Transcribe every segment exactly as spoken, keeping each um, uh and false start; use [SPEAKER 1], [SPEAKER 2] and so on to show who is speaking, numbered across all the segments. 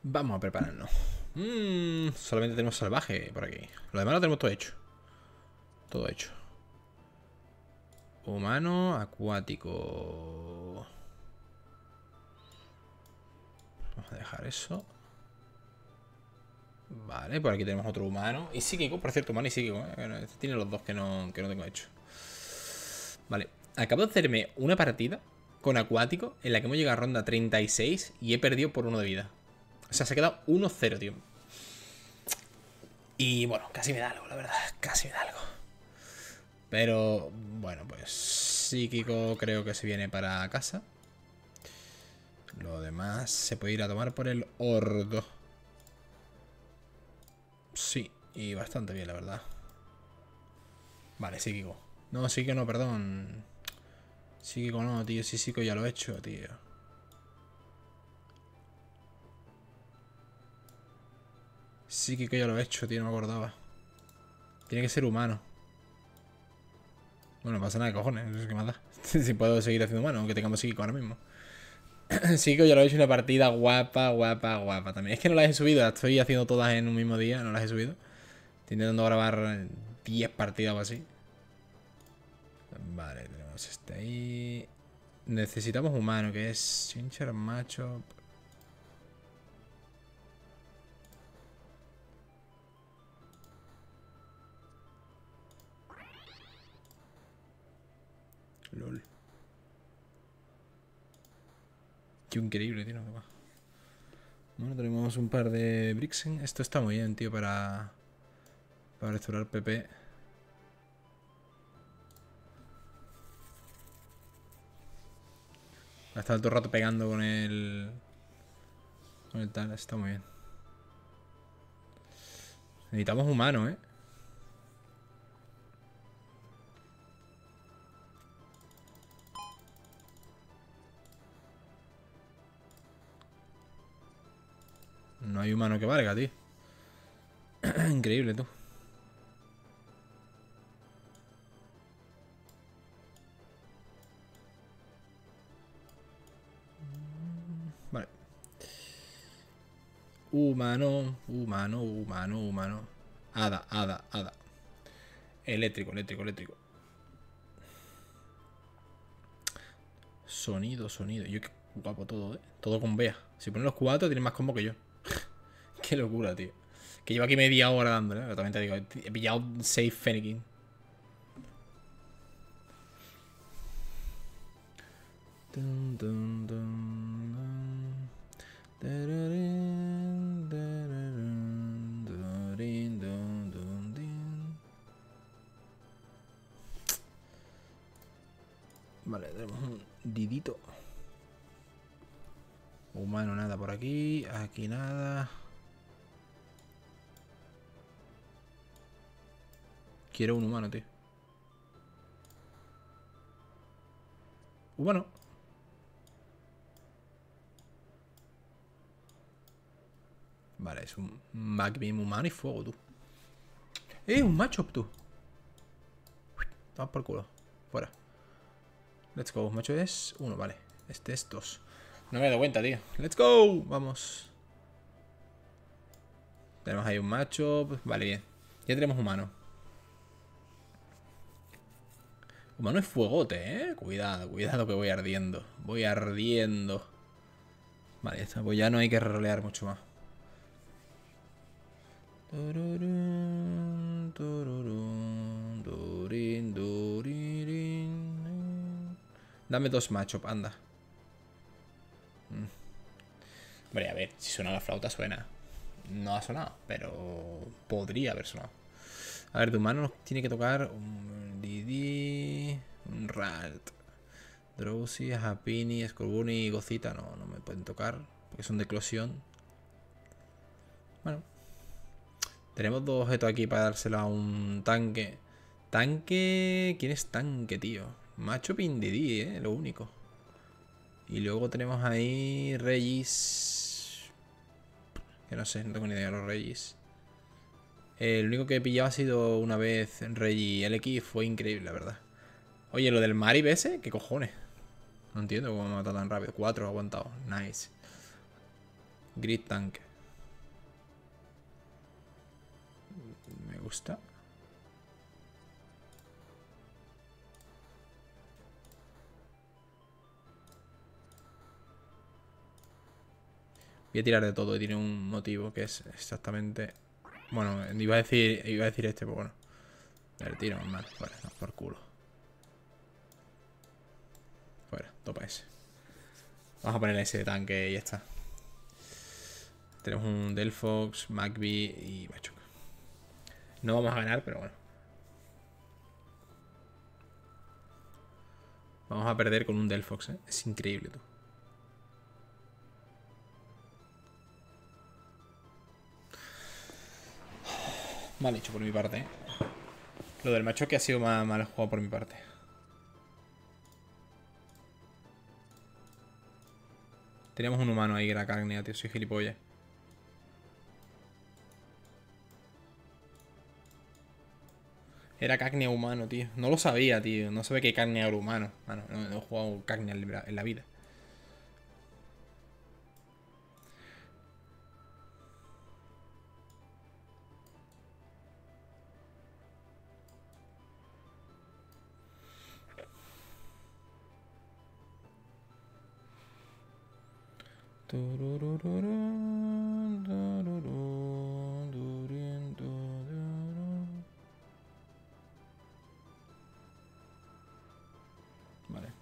[SPEAKER 1] Vamos a prepararnos. Mmm, solamente tenemos salvaje por aquí. Lo demás lo tenemos todo hecho. Todo hecho. Humano, acuático. Vamos a dejar eso. Vale, por aquí tenemos otro humano. Y psíquico, por cierto, humano y psíquico. ¿eh? Este tiene los dos que no, que no tengo hecho. Vale, acabo de hacerme una partida con acuático en la que hemos llegado a ronda treinta y seis y he perdido por uno de vida. O sea, se ha quedado uno cero, tío. Y bueno, casi me da algo, la verdad. Casi me da algo. Pero, bueno, pues psíquico creo que se viene para casa. Lo demás se puede ir a tomar por el ordo. Sí, y bastante bien, la verdad. Vale, psíquico. No, psíquico no, perdón. Psíquico no, tío. Sí, psíquico ya lo he hecho, tío. Psíquico ya lo he hecho, tío. No me acordaba. Tiene que ser humano. Bueno, no pasa nada, cojones. Eso es que me da. Si puedo seguir haciendo humano, aunque tengamos psíquico ahora mismo. Psíquico ya lo he hecho, una partida guapa, guapa, guapa también. Es que no las he subido. Las estoy haciendo todas en un mismo día. No las he subido. Estoy intentando grabar diez partidas o así. Vale, tenemos este ahí. Necesitamos humano, que es Chinchar Macho. LOL. Qué increíble, tío. ¿Qué va? Bueno, tenemos un par de Brixen. Esto está muy bien, tío, para... Para restaurar P P. Ha estado todo el rato pegando con el... Con el tal. Está muy bien. Necesitamos humano, ¿eh? No hay humano que valga, tío. Increíble, tú. Vale. Humano, humano, humano, humano. Hada, hada, hada. Eléctrico, eléctrico, eléctrico. Sonido, sonido. Yo qué guapo todo, ¿eh? Todo con Bea. Si ponen los cuatro, tienen más combo que yo. Qué locura, tío. Que llevo aquí media hora dándole, ¿eh? Pero también te digo, he pillado seis Fennekin. Dun, dun, dun, dun. Dun, dun, dun, dun, dun, dun. Vale, tenemos un didito. Humano nada por aquí. Aquí nada. Quiero un humano, tío. Humano. Vale, es un Magbeam humano y fuego, tú. ¡Eh! Un macho, tú. Vamos por culo. Fuera. Let's go. Macho es uno, vale. Este es dos. No me he dado cuenta, tío. Let's go. Vamos. Tenemos ahí un macho. Vale, bien. Ya tenemos humano. Humano es fuegote, ¿eh? Cuidado, cuidado que voy ardiendo. Voy ardiendo. Vale, ya está. Pues ya no hay que rolear mucho más. Dame dos machos, anda. Mm. Hombre, a ver, si suena la flauta, suena. No ha sonado, pero podría haber sonado. A ver, de humano nos tiene que tocar un Didi, un Ralt, Drowsy, Happini, Scorbunny y Gocita. No, no me pueden tocar porque son de eclosión. Bueno. Tenemos dos objetos aquí para dárselo a un tanque. Tanque... ¿Quién es tanque, tío? Macho Pindidi, eh, lo único. Y luego tenemos ahí Regis. Que no sé, no tengo ni idea de los Regis. El único que he pillado ha sido una vez Regis L X. Fue increíble, la verdad. Oye, lo del Marib ese, ¿qué cojones? No entiendo cómo me ha matado tan rápido. Cuatro ha aguantado. Nice. Grid Tank. gusta. Voy a tirar de todo y tiene un motivo que es exactamente... Bueno, iba a decir, iba a decir este, pero bueno. El tiro, mal. Fuera, no, por culo. Fuera, topa ese. Vamos a poner ese de tanque y ya está. Tenemos un Delphox, Magby y Machoke. No vamos a ganar, pero bueno. Vamos a perder con un Delphox, ¿eh? Es increíble, tú. Mal hecho por mi parte, ¿eh? Lo del Machoke ha sido más mal jugado por mi parte. Teníamos un humano ahí que era Cagnia, tío. Soy gilipollas. Era Cagnia humano, tío. No lo sabía, tío. No sabía que Cagnia era humano. Bueno, no, no he jugado Cagnia en la vida. Vale.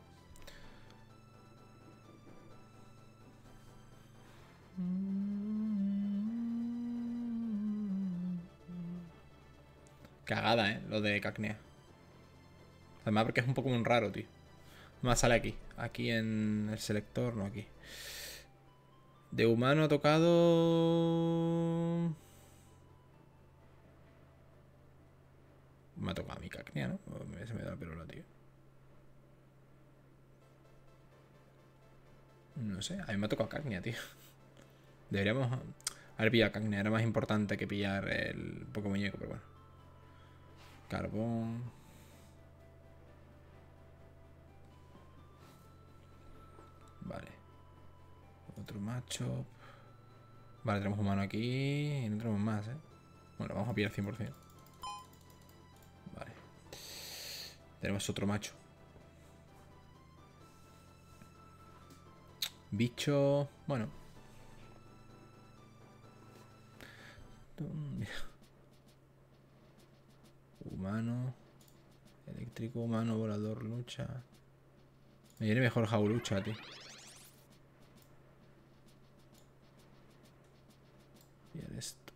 [SPEAKER 1] Cagada, eh, lo de Cacnea. Además porque es un Pokémon raro, tío. Más sale aquí. Aquí en el selector, no aquí. De humano ha tocado... Me ha tocado a mi Cacnea, ¿no? Se me da la perola, tío. No sé, a mí me ha tocado Cacnea, tío. Deberíamos haber pillado Cacnea. Era más importante que pillar el Pokémon muñeco, pero bueno. Carbón. Vale. Otro macho. Vale, tenemos humano aquí. Y no tenemos más, ¿eh? Bueno, vamos a pillar cien por cien. Vale. Tenemos otro macho. Bicho... Bueno. Humano. Eléctrico, humano, volador, lucha. Me viene mejor Jaulucha, tío. Y el esto.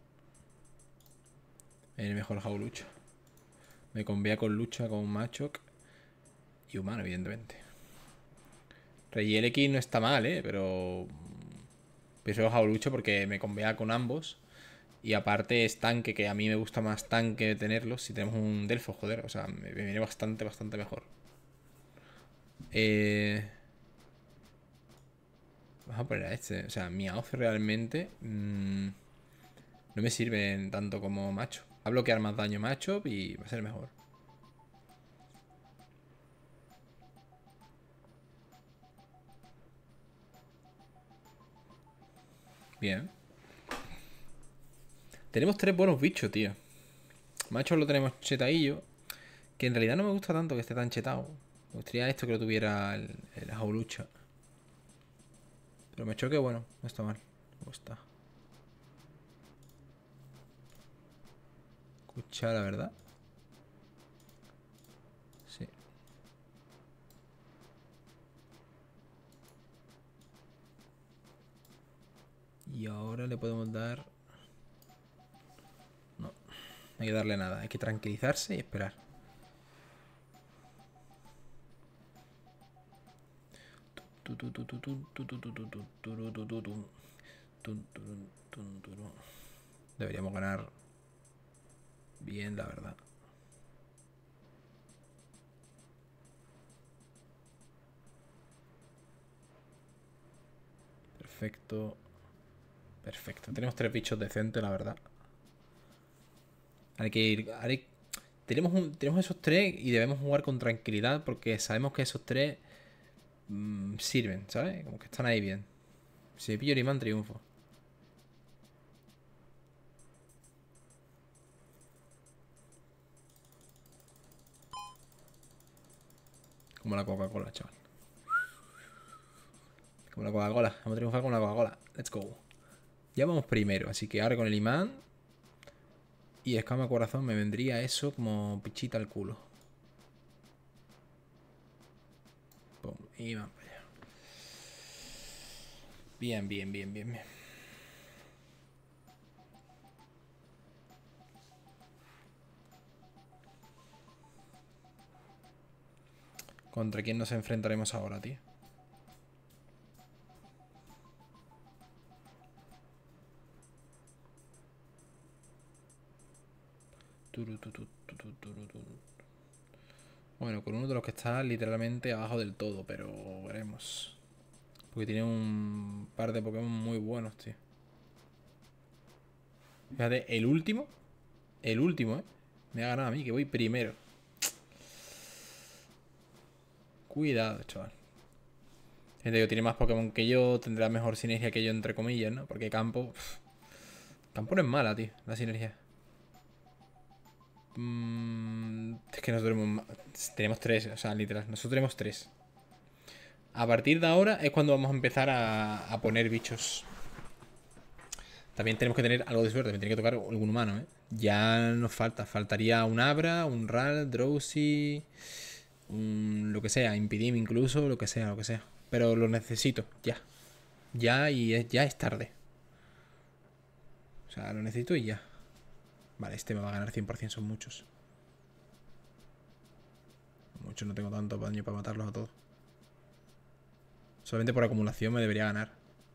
[SPEAKER 1] Me viene mejor Jaulucha. Me convea con lucha, con Machoke. Y humano, evidentemente. Rey X no está mal, eh, pero... Pienso Jaulucha porque me convea con ambos. Y aparte es tanque, que a mí me gusta más tanque tenerlo. Si tenemos un Delfo, joder. O sea, me viene bastante, bastante mejor. Eh... Vamos a poner a este. O sea, mi Meowth realmente... Mmm, no me sirve tanto como macho. Va a bloquear más daño macho y va a ser mejor. Bien. Tenemos tres buenos bichos, tío. Macho lo tenemos chetadillo. Que en realidad no me gusta tanto que esté tan chetado. Me gustaría esto que lo tuviera el, el Jaulucha. Pero me choque, bueno, no está mal. Me gusta. Escucha, la verdad. Sí. Y ahora le podemos dar... No, no hay que darle nada. Hay que tranquilizarse y esperar. Deberíamos ganar bien, la verdad. Perfecto. Perfecto. Tenemos tres bichos decentes, la verdad. Hay que ir... Hay... Tenemos, un... Tenemos esos tres y debemos jugar con tranquilidad porque sabemos que esos tres mmm, sirven, ¿sabes? Como que están ahí bien. Si pillo Oriman, triunfo. Como la Coca-Cola, chaval. Como la Coca-Cola. Vamos a triunfar con la Coca-Cola. Let's go. Ya vamos primero, así que ahora con el imán y escama corazón me vendría eso como pichita al culo. Pum, imán para allá. Bien, bien, bien, bien, bien. ¿Contra quién nos enfrentaremos ahora, tío? Bueno, con uno de los que está literalmente abajo del todo, pero veremos. Porque tiene un par de Pokémon muy buenos, tío. Fíjate, el último, el último, ¿eh? Me ha ganado a mí, que voy primero. Cuidado, chaval. Gente que tiene más Pokémon que yo, tendrá mejor sinergia que yo, entre comillas, ¿no? Porque Campo... Pff, Campo no es mala, tío, la sinergia. Mm, es que nosotros tenemos, tenemos tres, o sea, literal. Nosotros tenemos tres. A partir de ahora es cuando vamos a empezar a, a poner bichos. También tenemos que tener algo de suerte. Me tiene que tocar algún humano, ¿eh? Ya nos falta. Faltaría un Abra, un Ral, Drowsy... Un, lo que sea, Impidim incluso, lo que sea, lo que sea. Pero lo necesito, ya. Ya y es, ya es tarde. O sea, lo necesito y ya. Vale, este me va a ganar cien por cien, son muchos. Muchos, no tengo tanto daño para matarlos a todos. Solamente por acumulación me debería ganar.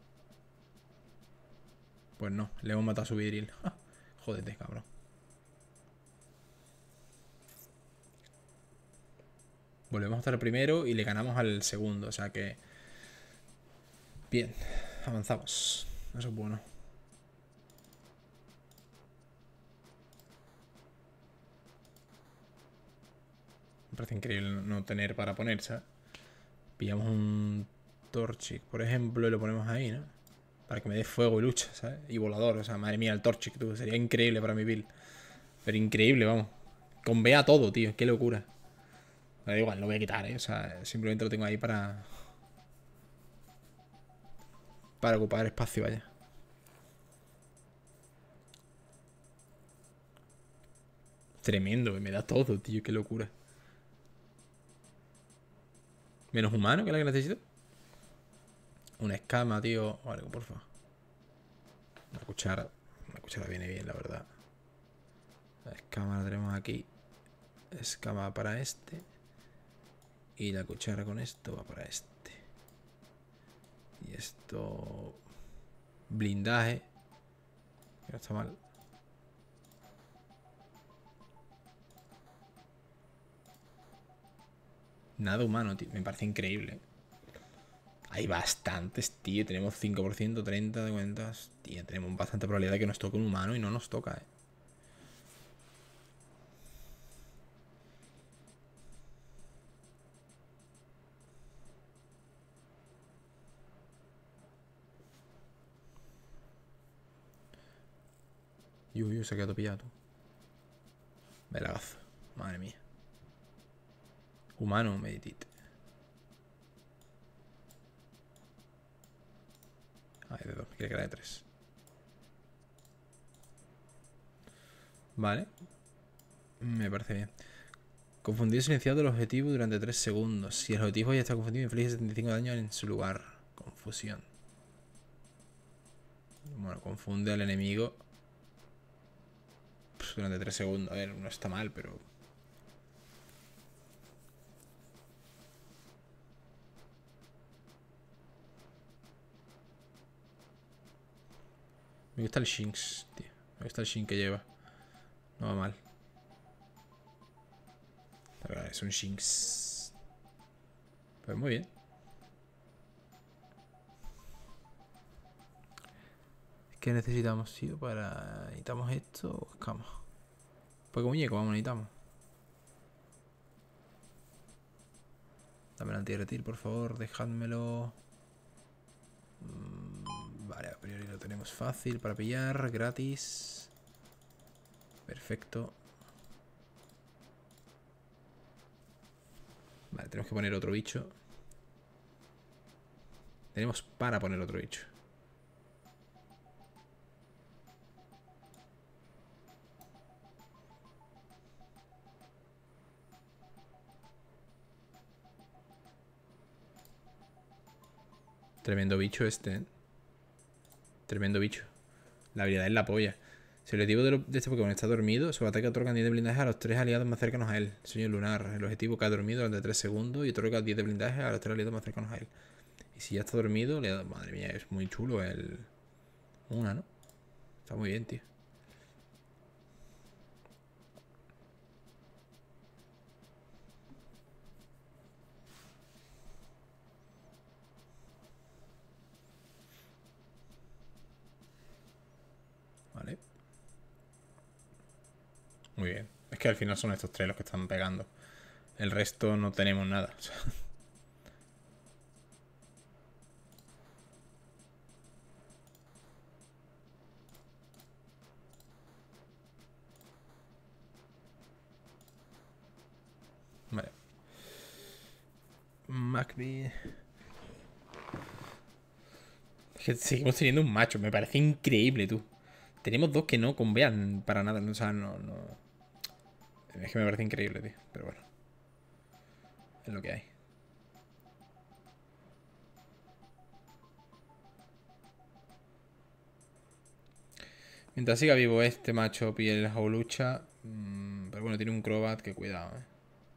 [SPEAKER 1] Pues no, le hemos matado a su vidril. Jódete, cabrón. Volvemos a estar el primero y le ganamos al segundo, o sea que... Bien, avanzamos. Eso es bueno. Me parece increíble no tener para poner, ¿sabes? Pillamos un Torchic, por ejemplo, y lo ponemos ahí, ¿no? Para que me dé fuego y lucha, ¿sabes? Y volador, o sea, madre mía, el Torchic, tú. Sería increíble para mi build. Pero increíble, vamos. Con B a todo, tío, qué locura. Me da igual, lo voy a quitar, ¿eh? O sea, simplemente lo tengo ahí para... Para ocupar espacio, vaya. Tremendo, me da todo, tío, qué locura. Menos humano, que es la que necesito. Una escama, tío, o algo, por favor. Una cuchara. Una cuchara viene bien, la verdad. La escama la tenemos aquí. Escama para este. Y la cuchara con esto va para este. Y esto... Blindaje. Que no está mal. Nada humano, tío. Me parece increíble. Hay bastantes, tío. Tenemos cinco por ciento, treinta de cuentas. Tío, tenemos bastante probabilidad de que nos toque un humano y no nos toca, eh. Uy, uy, se ha quedado pillado, tú. Velagazo. Madre mía. Humano, meditate. Ah, de dos. Quiere que era de tres. Vale. Me parece bien. Confundir silenciado el objetivo durante tres segundos. Si el objetivo ya está confundido, inflige setenta y cinco de daño en su lugar. Confusión. Bueno, confunde al enemigo pues, durante tres segundos. A ver, no está mal, pero... Me gusta el Shinx, tío. Me gusta el Shinx que lleva. No va mal. Pero es un Shinx. Pues muy bien. ¿Qué necesitamos, tío? Para... ¿Necesitamos esto o escama? Pues muñeco, vamos, necesitamos. Dame el antirretir, por favor, dejádmelo. Vale, a priori lo tenemos fácil para pillar, gratis. Perfecto. Vale, tenemos que poner otro bicho. Tenemos para poner otro bicho. Tremendo bicho este, ¿eh? Tremendo bicho. La habilidad es la polla. Si el objetivo de, lo, de este Pokémon está dormido, su ataque otorga diez de blindaje a los tres aliados más cercanos a él. Sueño lunar. El objetivo cae dormido durante tres segundos y otorga diez de blindaje a los tres aliados más cercanos a él. Y si ya está dormido, le da... Madre mía, es muy chulo el... Una, ¿no? Está muy bien, tío. Vale. Muy bien. Es que al final son estos tres los que están pegando. El resto no tenemos nada. Vale. Magby. Es que seguimos teniendo un macho. Me parece increíble, tú. Tenemos dos que no convean para nada. O sea, no, no. Es que me parece increíble, tío. Pero bueno. Es lo que hay. Mientras siga vivo este macho y el Jaulucha. Mmm, pero bueno, tiene un Crobat que cuidado, eh.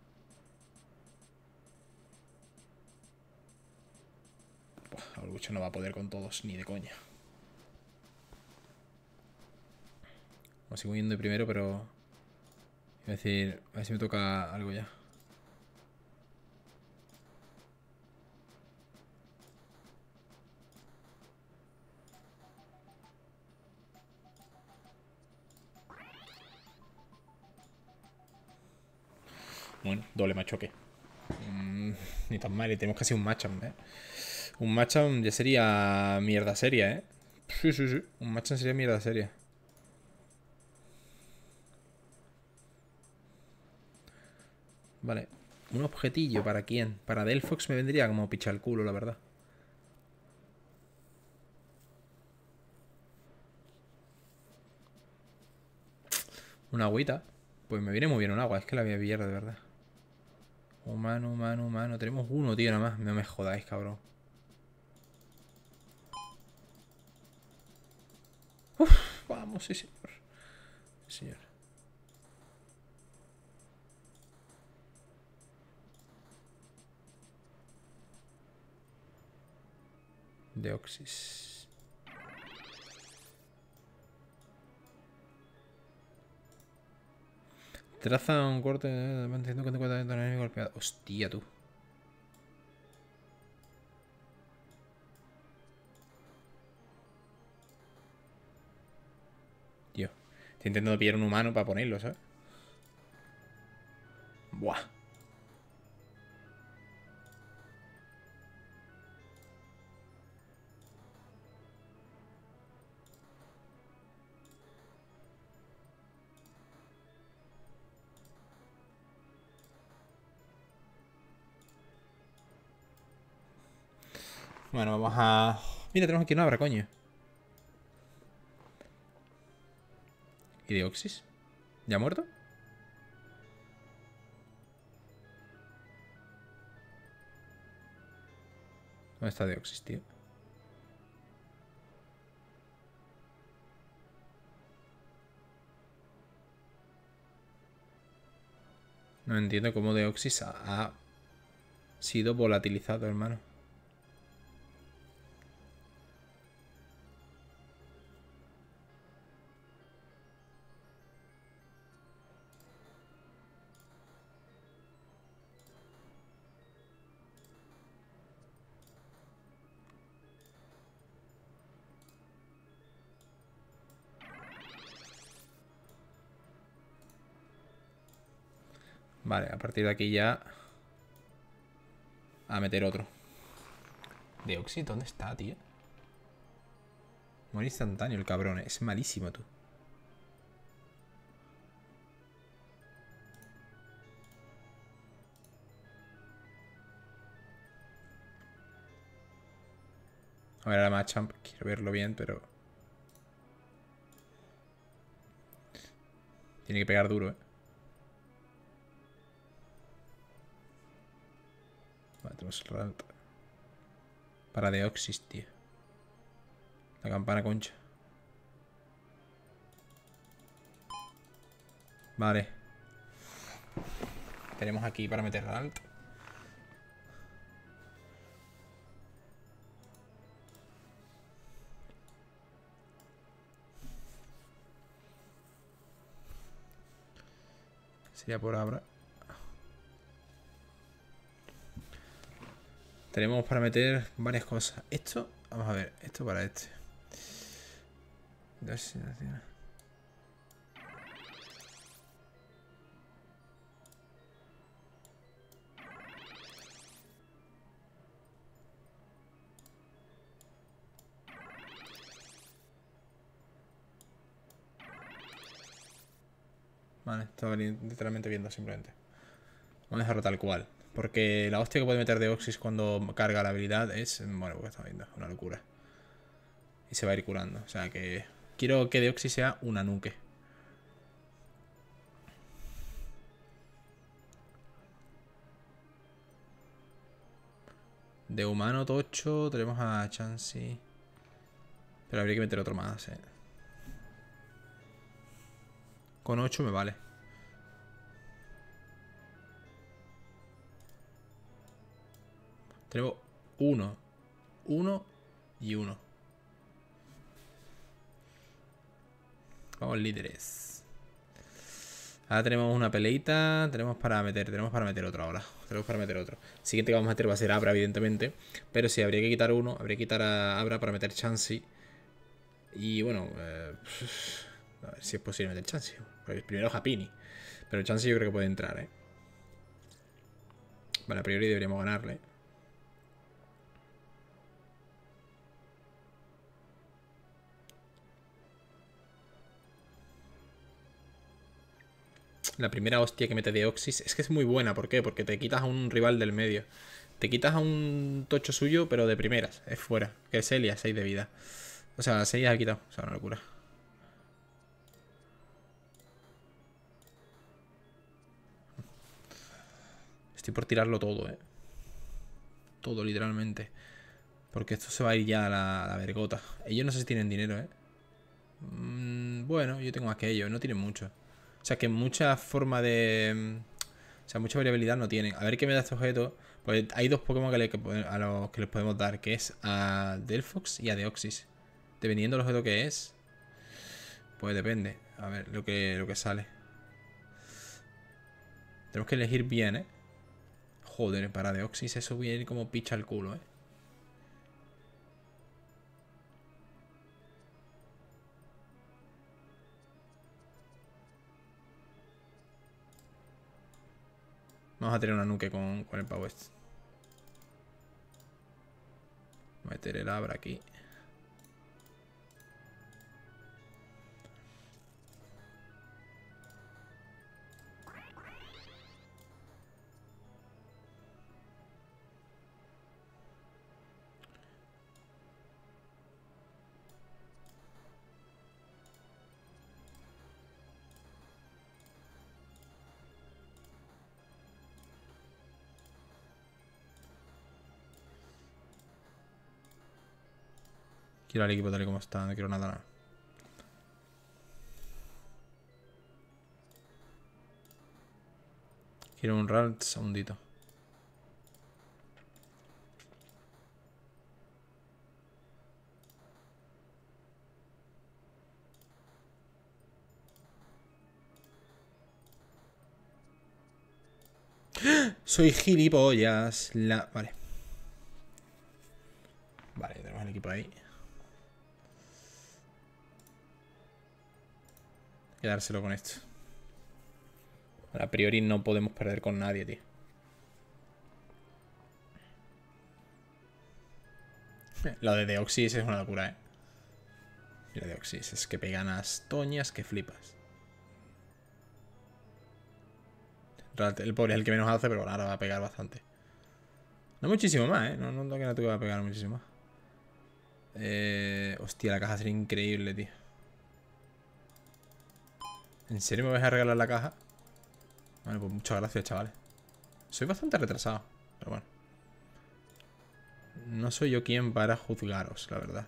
[SPEAKER 1] Jaulucha no va a poder con todos, ni de coña. Me sigo yendo de primero, pero... Iba a decir, a ver si me toca algo ya. Bueno, doble machoque. Mm, ni tan mal, y tenemos casi un matchup, ¿eh? Un matchup ya sería mierda seria, ¿eh? Sí, sí, sí. Un matchup sería mierda seria. Vale. Un objetillo, ¿para quién? Para Delphox me vendría como picha el culo, la verdad. Una agüita. Pues me viene muy bien un agua, es que la voy a pillar de verdad. Humano, humano, humano. Tenemos uno, tío, nada más. No me jodáis, cabrón. Uf, vamos, sí, señor. Sí, señor. Deoxys. Traza un corte de ciento cuarenta enemigo golpeado. Hostia, tú. Tío. Estoy intentando pillar un humano para ponerlo, ¿sabes? Buah. Bueno, vamos a... Mira, tenemos aquí una abra, coño. ¿Y Deoxys? ¿Ya muerto? ¿Dónde está Deoxys, tío? No entiendo cómo Deoxys ha, ha sido volatilizado, hermano. Vale, a partir de aquí ya... A meter otro. Deoxys, ¿dónde está, tío? Muere instantáneo el cabrón, es malísimo, tú. A ver, ahora Machamp. Quiero verlo bien, pero... Tiene que pegar duro, eh. Vale, tenemos Ralt. Para Deoxys, tío. La campana concha. Vale. Tenemos aquí para meter Ralt. Sería por ahora. Tenemos para meter varias cosas. Esto, vamos a ver, esto para este. Dos, Vale, estaba literalmente viendo simplemente. Vamos a dejarlo tal cual. Porque la hostia que puede meter Deoxys cuando carga la habilidad es... Bueno, porque está viendo, una locura. Y se va a ir curando. O sea que... Quiero que Deoxys sea una nuke. De humano tocho tenemos a Chansey. Pero habría que meter otro más, eh. Con ocho me vale. Tenemos uno, uno y uno. Vamos líderes. Ahora tenemos una peleita. Tenemos para meter, tenemos para meter otro ahora. Tenemos para meter otro. El siguiente que vamos a meter va a ser Abra, evidentemente. Pero sí, habría que quitar uno. Habría que quitar a Abra para meter Chansey. Y bueno, eh, a ver si es posible meter Chansey. Primero Happiny. Pero Chansey yo creo que puede entrar, eh. Vale, a priori deberíamos ganarle. La primera hostia que mete Deoxys es que es muy buena. ¿Por qué? Porque te quitas a un rival del medio. Te quitas a un tocho suyo, pero de primeras. Es fuera. Que es Elia, seis de vida. O sea, seis ha quitado. O sea, una locura. Estoy por tirarlo todo, eh. Todo, literalmente. Porque esto se va a ir ya a la, a la vergota. Ellos no sé si tienen dinero, eh. Mm, bueno, yo tengo más que ellos. No tienen mucho. O sea, que mucha forma de... O sea, mucha variabilidad no tienen. A ver qué me da este objeto. Pues hay dos Pokémon que le, que, a los que les podemos dar. Que es a Delphox y a Deoxys. Dependiendo del objeto que es. Pues depende. A ver lo que, lo que sale. Tenemos que elegir bien, ¿eh? Joder, para Deoxys eso viene como picha al culo, ¿eh? Vamos a tener una nuke con, con el Power. Meter el Abra aquí. Quiero al equipo tal y como está, no quiero nada, nada. Quiero un Ralt segundito. Soy gilipollas. La... Vale. Vale, tenemos el equipo ahí. Quedárselo con esto. A priori no podemos perder con nadie, tío. Lo de Deoxys es una locura, eh. Lo de Deoxys es que pegan as toñas que flipas. El pobre es el que menos hace, pero bueno, ahora va a pegar bastante. No muchísimo más, eh. No, no, no que no te va a pegar muchísimo más. Eh, hostia, la caja sería increíble, tío. ¿En serio me vais a regalar la caja? Bueno, pues muchas gracias, chavales. Soy bastante retrasado, pero bueno. No soy yo quien para juzgaros, la verdad.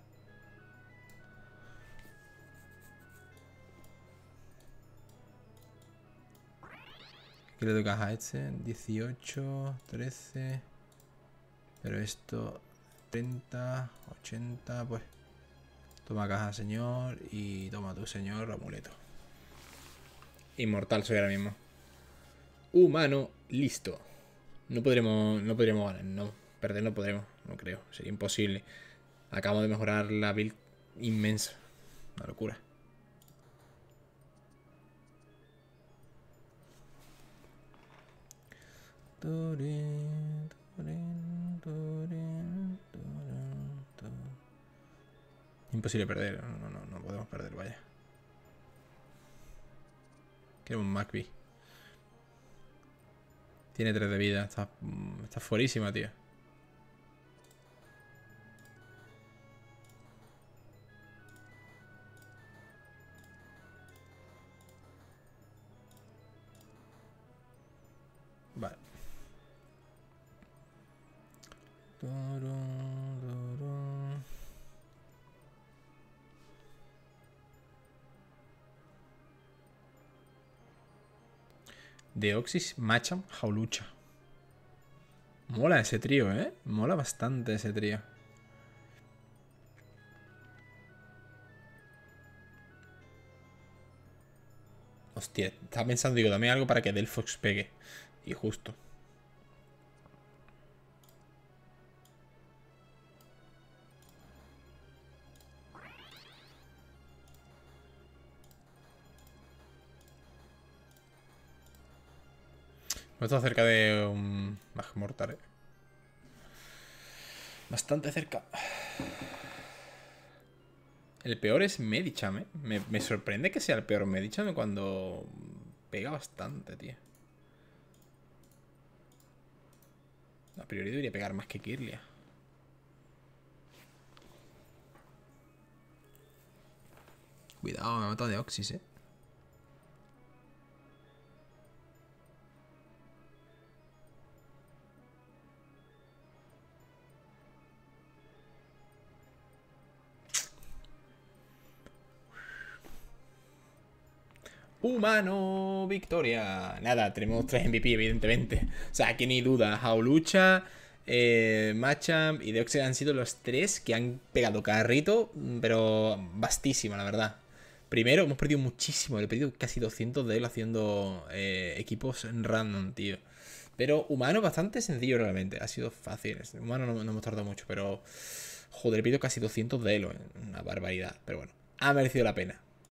[SPEAKER 1] ¿Qué le doy caja a este? dieciocho, trece. Pero esto... treinta, ochenta, pues... Toma caja, señor. Y toma tu, señor, amuleto. Inmortal soy ahora mismo. Humano, listo. No podremos, no podremos ganar, no. Perder no podremos, no creo. Sería imposible. Acabamos de mejorar la build inmensa. Una locura. Imposible perder. No, no, no podemos perder, vaya. Quiero un Magby. Tiene tres de vida. Está, está fuerísima, tío. Vale. Deoxys, Machamp, Hawlucha. Mola ese trío, ¿eh? Mola bastante ese trío. Hostia, estaba pensando, digo, dame algo para que Delphox pegue. Y justo. No está cerca de un Magmortar, ¿eh? Bastante cerca. El peor es Medicham, ¿eh? Me, me sorprende que sea el peor Medicham cuando pega bastante, tío. A priori debería pegar más que Kirlia. Cuidado, me ha matado de Oxys, ¿eh? Humano, victoria. Nada, tenemos tres M V P, evidentemente. O sea, aquí ni duda. Hawlucha, eh, Machamp y Deoxys han sido los tres que han pegado carrito, pero vastísima, la verdad. Primero, hemos perdido muchísimo. He perdido casi doscientos de él haciendo eh, equipos random, tío. Pero humano bastante sencillo realmente. Ha sido fácil. Humano no, no hemos tardado mucho, pero... Joder, he perdido casi doscientos de él. Una barbaridad. Pero bueno, ha merecido la pena.